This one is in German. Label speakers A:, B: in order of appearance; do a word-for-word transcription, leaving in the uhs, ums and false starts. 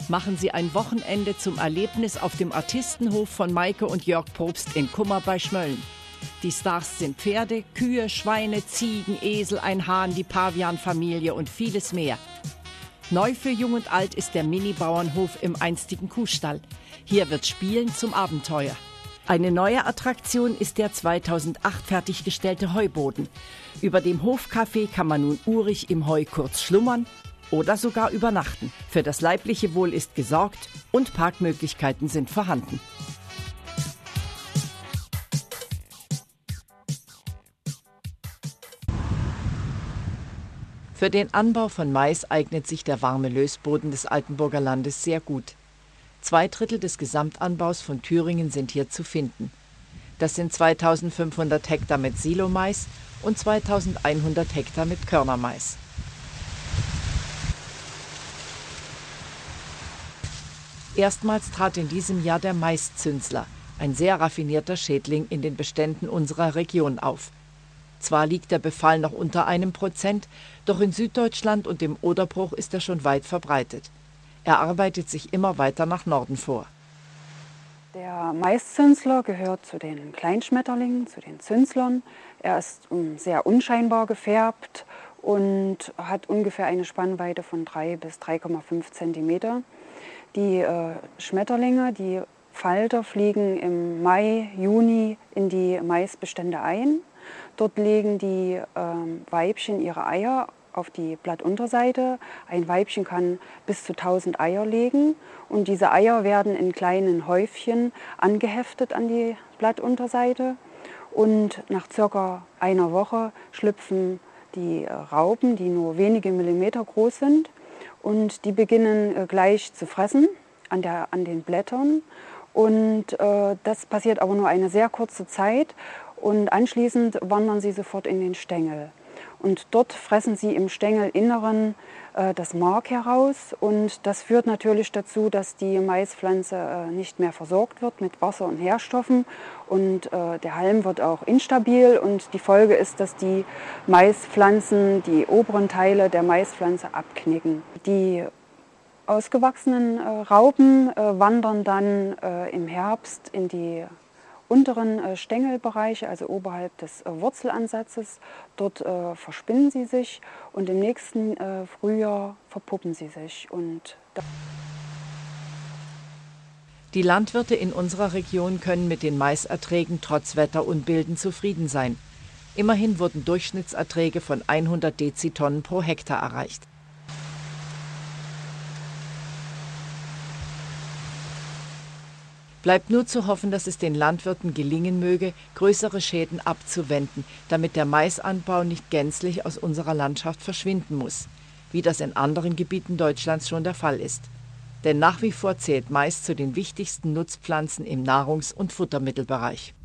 A: machen Sie ein Wochenende zum Erlebnis auf dem Artistenhof von Maike und Jörg Probst in Kummer bei Schmölln. Die Stars sind Pferde, Kühe, Schweine, Ziegen, Esel, ein Hahn, die Pavianfamilie und vieles mehr. Neu für Jung und Alt ist der Mini-Bauernhof im einstigen Kuhstall. Hier wird Spielen zum Abenteuer. Eine neue Attraktion ist der zweitausendacht fertiggestellte Heuboden. Über dem Hofcafé kann man nun urig im Heu kurz schlummern oder sogar übernachten. Für das leibliche Wohl ist gesorgt und Parkmöglichkeiten sind vorhanden. Für den Anbau von Mais eignet sich der warme Lößboden des Altenburger Landes sehr gut. Zwei Drittel des Gesamtanbaus von Thüringen sind hier zu finden. Das sind zweitausendfünfhundert Hektar mit Silomais und zweitausendeinhundert Hektar mit Körnermais. Erstmals trat in diesem Jahr der Maiszünsler, ein sehr raffinierter Schädling, in den Beständen unserer Region auf. Zwar liegt der Befall noch unter einem Prozent, doch in Süddeutschland und im Oderbruch ist er schon weit verbreitet. Er arbeitet sich immer weiter nach Norden vor.
B: Der Maiszünsler gehört zu den Kleinschmetterlingen, zu den Zünslern. Er ist sehr unscheinbar gefärbt und hat ungefähr eine Spannweite von drei bis drei Komma fünf Zentimeter. Die äh, Schmetterlinge, die Falter, fliegen im Mai, Juni in die Maisbestände ein. Dort legen die ähm, Weibchen ihre Eier auf die Blattunterseite. Ein Weibchen kann bis zu tausend Eier legen und diese Eier werden in kleinen Häufchen angeheftet an die Blattunterseite. Und nach circa einer Woche schlüpfen die äh, Raupen, die nur wenige Millimeter groß sind. Und die beginnen äh, gleich zu fressen an, der, an den Blättern. Und äh, das passiert aber nur eine sehr kurze Zeit. Und anschließend wandern sie sofort in den Stängel. Und dort fressen sie im Stängelinneren äh, das Mark heraus. Und das führt natürlich dazu, dass die Maispflanze äh, nicht mehr versorgt wird mit Wasser und Nährstoffen. Und äh, der Halm wird auch instabil. Und die Folge ist, dass die Maispflanzen, die oberen Teile der Maispflanze abknicken. Die ausgewachsenen äh, Raupen äh, wandern dann äh, im Herbst in die unteren äh, Stängelbereiche, also oberhalb des äh, Wurzelansatzes. Dort äh, verspinnen sie sich und im nächsten äh, Frühjahr verpuppen sie sich. Und
A: die Landwirte in unserer Region können mit den Maiserträgen trotz Wetterunbilden zufrieden sein. Immerhin wurden Durchschnittserträge von hundert Dezitonnen pro Hektar erreicht. Bleibt nur zu hoffen, dass es den Landwirten gelingen möge, größere Schäden abzuwenden, damit der Maisanbau nicht gänzlich aus unserer Landschaft verschwinden muss, wie das in anderen Gebieten Deutschlands schon der Fall ist. Denn nach wie vor zählt Mais zu den wichtigsten Nutzpflanzen im Nahrungs- und Futtermittelbereich.